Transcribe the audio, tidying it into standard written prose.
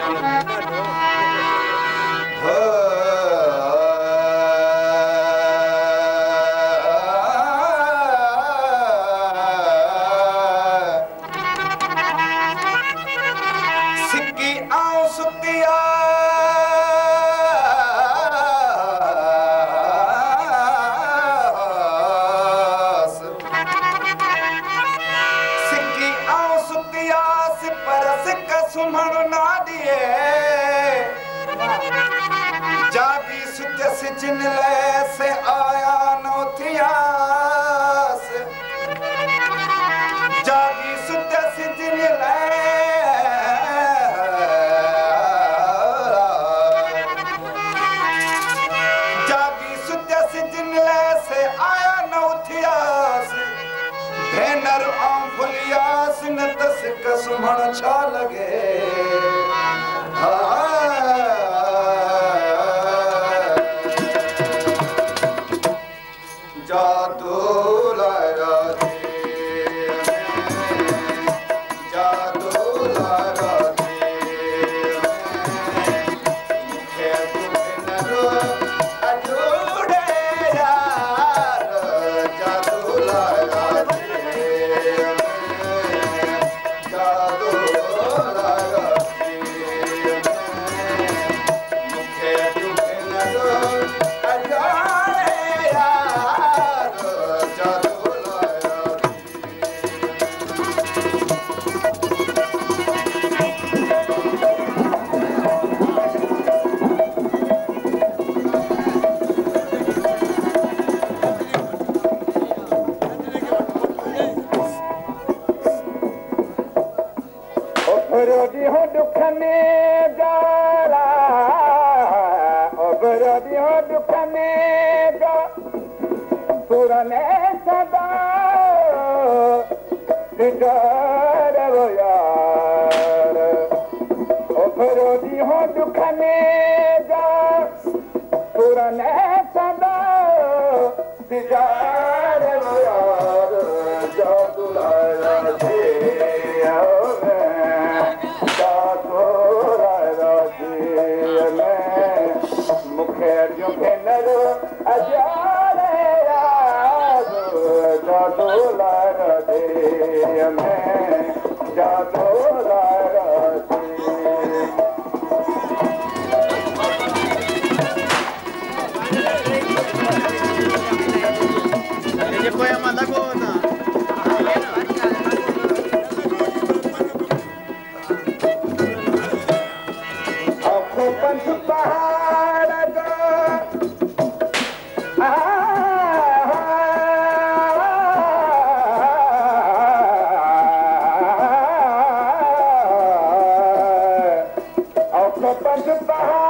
सुमण ना दिए जागी सुतस जिन से आया नौथियास जागी सुतस जिन जागी सुतस जिन से आया नौथियास भेनर आम फुलियास न तस कसुमण छा लगे जादू लारा जादू लारा मुखे तुमरो अजूड़े यार जादू लारा जादू लारा मुखे तुमरो बरोदी हो दुख में गाला ओ बरोदी हो दुख में गा पुराने सदा दिदार वो यार ओ बरोदी हो दुख में गा पुराने सदा दिदार वो यार जादू लाया मुखे जो भेनर अजारे जादू लारा दे में जादू लारा दे ये कोई हमारा को ना पंच पहाड़ पंच पहाड़